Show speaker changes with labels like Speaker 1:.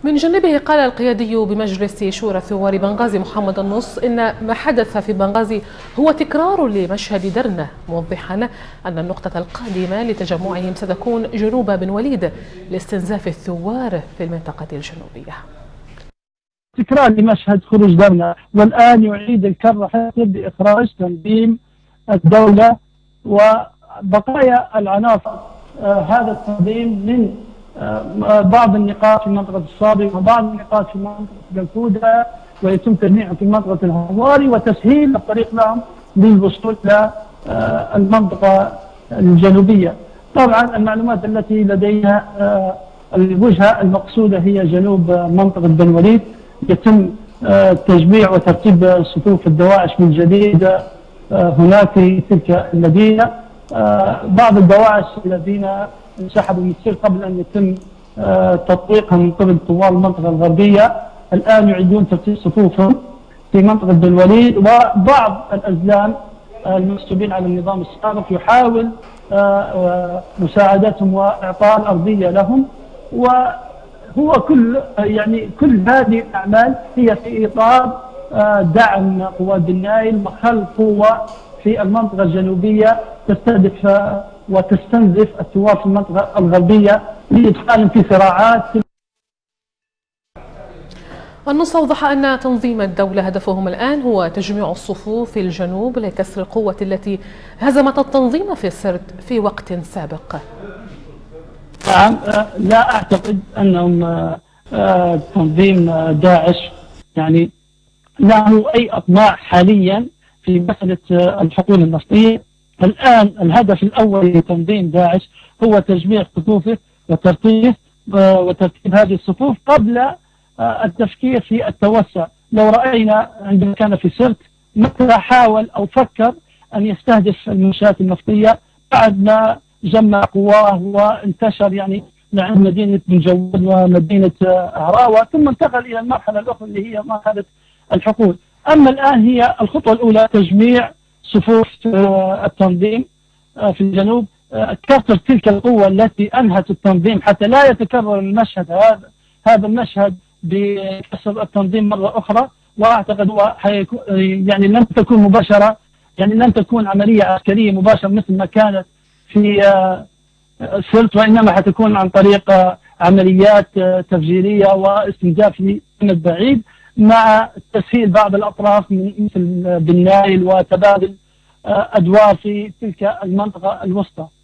Speaker 1: من جانبه قال القيادي بمجلس شورى ثوار بنغازي محمد النص إن ما حدث في بنغازي هو تكرار لمشهد درنا، موضحا أن النقطة القادمة لتجمعهم ستكون جنوب بن وليد لاستنزاف الثوار في المنطقة الجنوبية.
Speaker 2: تكرار لمشهد خروج درنا، والآن يعيد الكرة حتى بإخراج تنظيم الدولة وبقايا العناصر هذا التنظيم من بعض النقاط في منطقة الصابي وبعض النقاط في منطقة الجلفودة، ويتم تجميعهم في منطقة الهواري وتسهيل الطريق لهم للوصول إلى المنطقة الجنوبية. طبعا المعلومات التي لدينا الوجهة المقصودة هي جنوب منطقة بن وليد، يتم تجميع وترتيب صفوف الدواعش من جديد هناك في تلك المدينة. بعض الدواعش الذين انسحبوا من السير قبل أن يتم تطبيقها من قبل طوال المنطقة الغربية الآن يعيدون ترتيب صفوفهم في منطقة بن وليد، وبعض الأزلام المنسوبين على النظام السابق يحاول مساعدتهم وإعطاء الأرضية لهم. وهو كل هذه الأعمال هي في إطار دعم قوات النايل وخلق قوة في المنطقة الجنوبية تستهدف وتستنزف الثوار في المنطقة الغربية لإدخالهم في صراعات.
Speaker 1: النص أوضح أن تنظيم الدولة هدفهم الآن هو تجميع الصفوف في الجنوب لكسر القوة التي هزمت التنظيم في السرد في وقت سابق.
Speaker 2: نعم، لا أعتقد أنهم تنظيم داعش له أي أطماع حاليا في مسألة الحقول النفطية. الآن الهدف الأول لتنظيم داعش هو تجميع صفوفه وترتيب هذه الصفوف قبل التفكير في التوسع. لو رأينا عندما كان في سرت متى حاول أو فكر أن يستهدف المنشآت النفطية بعد ما جمع قواه وانتشر لعند مدينة بن جواد ومدينة هراوة، ثم انتقل إلى المرحلة الأخرى اللي هي مرحلة الحقول. أما الآن هي الخطوة الأولى تجميع صفوف التنظيم في الجنوب، كسر تلك القوة التي أنهت التنظيم حتى لا يتكرر المشهد هذا المشهد بكسر التنظيم مرة أخرى. وأعتقد هو لن تكون مباشرة، لن تكون عملية عسكرية مباشرة مثل ما كانت في سرت، وإنما حتكون عن طريق عمليات تفجيرية واستنزاف من بعيد مع تسهيل بعض الأطراف مثل بالنايل وتبادل أدوار في تلك المنطقة الوسطى.